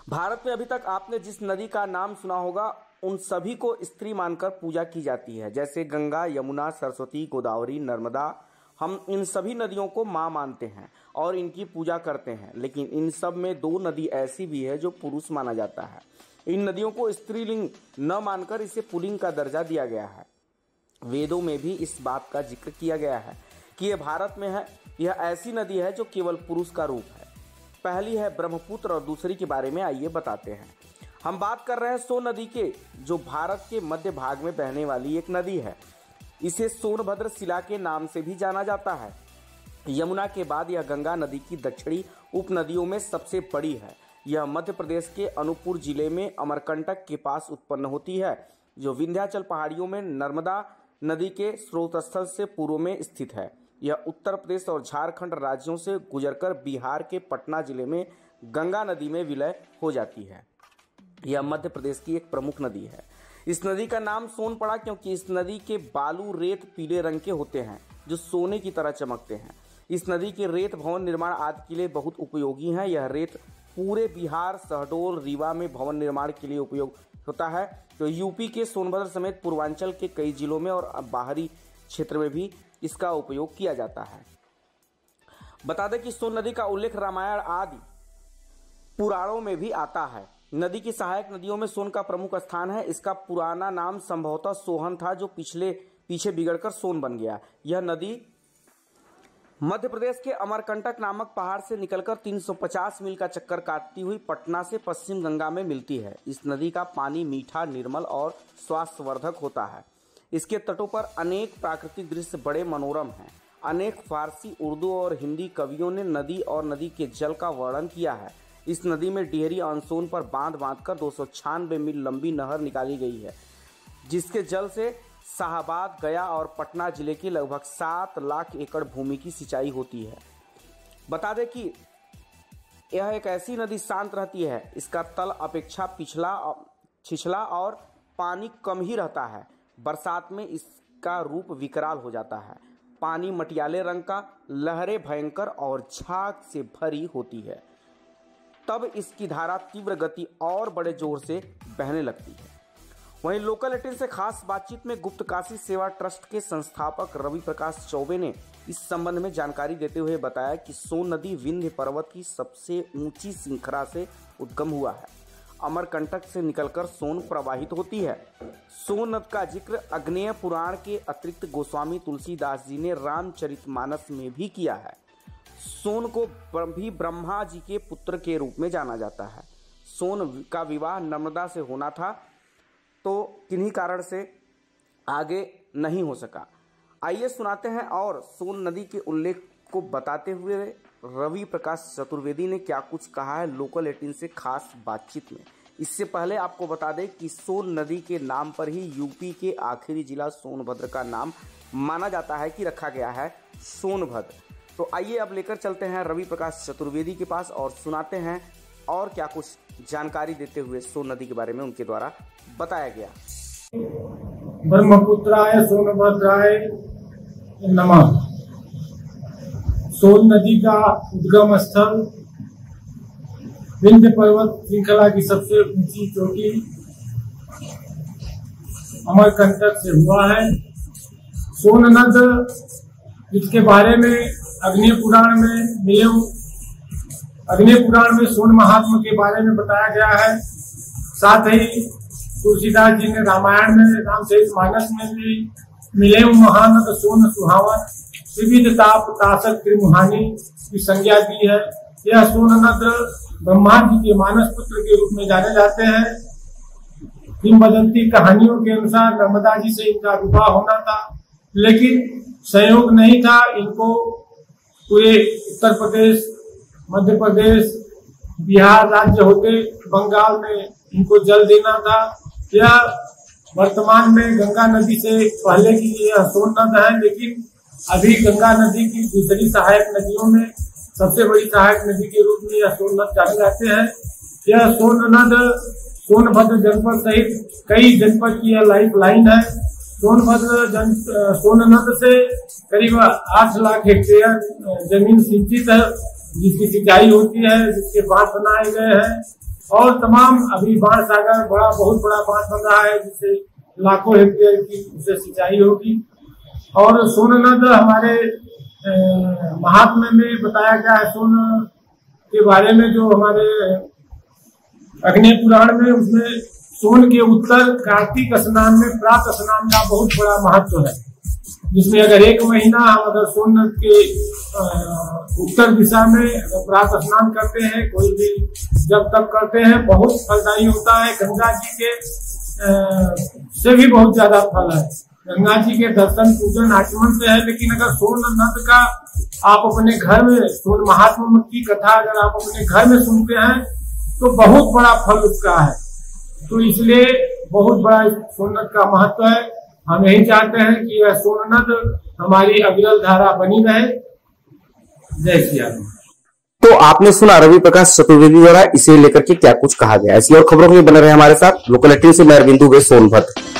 भारत में अभी तक आपने जिस नदी का नाम सुना होगा उन सभी को स्त्री मानकर पूजा की जाती है, जैसे गंगा, यमुना, सरस्वती, गोदावरी, नर्मदा। हम इन सभी नदियों को माँ मानते हैं और इनकी पूजा करते हैं, लेकिन इन सब में दो नदी ऐसी भी है जो पुरुष माना जाता है। इन नदियों को स्त्रीलिंग न मानकर इसे पुल्लिंग का दर्जा दिया गया है। वेदों में भी इस बात का जिक्र किया गया है कि यह भारत में है। यह ऐसी नदी है जो केवल पुरुष का रूप है। पहली है ब्रह्मपुत्र और दूसरी के बारे में आइए बताते हैं। हम बात कर रहे हैं सोन नदी के, जो भारत के मध्य भाग में बहने वाली एक नदी है। इसे सोनभद्र शिला के नाम से भी जाना जाता है। यमुना के बाद यह गंगा नदी की दक्षिणी उपनदियों में सबसे बड़ी है। यह मध्य प्रदेश के अनूपपुर जिले में अमरकंटक के पास उत्पन्न होती है, जो विंध्याचल पहाड़ियों में नर्मदा नदी के स्रोत स्थल से पूर्व में स्थित है। यह उत्तर प्रदेश और झारखंड राज्यों से गुजरकर बिहार के पटना जिले में गंगा नदी में विलय हो जाती है। यह मध्य प्रदेश की एक प्रमुख नदी है। इस नदी का नाम सोन पड़ा क्योंकि इस नदी के बालू रेत पीले रंग के होते हैं, जो सोने की तरह चमकते हैं। इस नदी के रेत भवन निर्माण आदि के लिए बहुत उपयोगी हैं। यह रेत पूरे बिहार, शहडोल, रीवा में भवन निर्माण के लिए उपयोग होता है। तो यूपी के सोनभद्र समेत पूर्वांचल के कई जिलों में और बाहरी क्षेत्र में भी इसका उपयोग किया जाता है। बता दें कि सोन नदी का उल्लेख रामायण आदि पुराणों में भी आता है। नदी की सहायक नदियों में सोन का प्रमुख स्थान है। इसका पुराना नाम संभवतः सोहन था, जो पीछे बिगड़कर सोन बन गया। यह नदी मध्य प्रदेश के अमरकंटक नामक पहाड़ से निकलकर 350 मील का चक्कर काटती हुई पटना से पश्चिम गंगा में मिलती है। इस नदी का पानी मीठा, निर्मल और स्वास्थ्यवर्धक होता है। इसके तटों पर अनेक प्राकृतिक दृश्य बड़े मनोरम हैं। अनेक फारसी, उर्दू और हिंदी कवियों ने नदी और नदी के जल का वर्णन किया है। इस नदी में डिहरी ऑन-सोन पर बांधकर 296 मील लंबी नहर निकाली गई है, जिसके जल से शाहाबाद, गया और पटना जिले की लगभग 7 लाख एकड़ भूमि की सिंचाई होती है। बता दें कि यह एक ऐसी नदी शांत रहती है। इसका तल अपेक्षा छिछला और पानी कम ही रहता है। बरसात में इसका रूप विकराल हो जाता है। पानी मटियाले रंग का, लहरें भयंकर और झाग से भरी होती है। तब इसकी धारा तीव्र गति और बड़े जोर से बहने लगती है। वहीं लोकल 18 से खास बातचीत में गुप्तकाशी सेवा ट्रस्ट के संस्थापक रवि प्रकाश चौबे ने इस संबंध में जानकारी देते हुए बताया कि सोन नदी विंध्य पर्वत की सबसे ऊंची श्रृंखला से उद्गम हुआ है। अमरकंटक से निकलकर सोन प्रवाहित होती है। सोन नद का जिक्र अग्नेय पुराण के अतिरिक्त गोस्वामी तुलसीदास जी ने रामचरितमानस में भी किया है। सोन को भी ब्रह्मा जी के पुत्र के रूप में जाना जाता है। सोन का विवाह नर्मदा से होना था, तो किन्हीं कारण से आगे नहीं हो सका। आइए सुनाते हैं और सोन नदी के उल्लेख को बताते हुए रवि प्रकाश चतुर्वेदी ने क्या कुछ कहा है लोकल 18 से खास बातचीत में। इससे पहले आपको बता दें कि सोन नदी के नाम पर ही यूपी के आखिरी जिला सोनभद्र का नाम माना जाता है कि रखा गया है सोनभद्र। तो आइए अब लेकर चलते हैं रवि प्रकाश चतुर्वेदी के पास और सुनाते हैं और क्या कुछ जानकारी देते हुए सोन नदी के बारे में उनके द्वारा बताया गया। ब्रह्मपुत्राय सोनभद्राय नमः। सोन नदी का उद्गम स्थल विंध्य पर्वत श्रृंखला की सबसे ऊंची चोटी अमरकंटक से हुआ है। सोन नद, इसके बारे में अग्नि पुराण में सोन महात्मा के बारे में बताया गया है। साथ ही तुलसीदास जी ने रामायण में, रामचरितमानस में भी मिले महानद सोन सुहावन विविध ताप तासक त्रिमुहानी की संज्ञा दी है। यह सोन नद ब्रह्मा जी के मानस पुत्र के रूप में जाने जाते हैं। किंवदंती कहानियों के अनुसार नर्मदा जी से इनका विवाह होना था, लेकिन संयोग नहीं था। इनको पूरे उत्तर प्रदेश, मध्य प्रदेश, बिहार राज्य होते बंगाल में इनको जल देना था। यह वर्तमान में गंगा नदी से पहले की यह सोन नद है, लेकिन अभी गंगा नदी की दूसरी सहायक नदियों में सबसे बड़ी सहायक नदी के रूप में यह सोन नद जाने जाते हैं। यह सोन नद सोनभद्र जनपद सहित कई जनपद की यह लाइफ लाइन है। सोन नद से करीब 8 लाख हेक्टेयर जमीन सिंचित है, जिसकी सिंचाई होती है, जिसके बांध बनाए गए हैं। और तमाम अभी बाण सागर बहुत बड़ा बांध बन रहा है, जिससे लाखों हेक्टेयर की उससे सिंचाई होगी। और सोननद हमारे महात्म्य में बताया गया है सोन के बारे में, जो हमारे अग्नि पुराण में, उसमें सोन के उत्तर कार्तिक स्नान में प्रातः स्नान का बहुत बड़ा महत्व है, जिसमें अगर 1 महीना हम अगर सोननद के उत्तर दिशा में प्रातः स्नान करते हैं, कोई भी जब तक करते हैं, बहुत फलदायी होता है। गंगा जी के से भी बहुत ज्यादा फल है। गंगा जी के दर्शन पूजन आचमन से है, लेकिन अगर सोननद का आप अपने घर में, सोन महात्मा की कथा अगर आप अपने घर में सुनते हैं तो बहुत बड़ा फल उसका है। तो इसलिए बहुत बड़ा सोननद का महत्व है। हम यही चाहते हैं कि यह सोननद हमारी अविरल धारा बनी रहे। जय श्री राम। तो आपने सुना रवि प्रकाश चतुर्वेदी द्वारा इसे लेकर के क्या कुछ कहा गया। ऐसी और खबरों के लिए बने रहे हमारे साथ। लोकल टीवी से मैं अरविंदु सोनभद्र।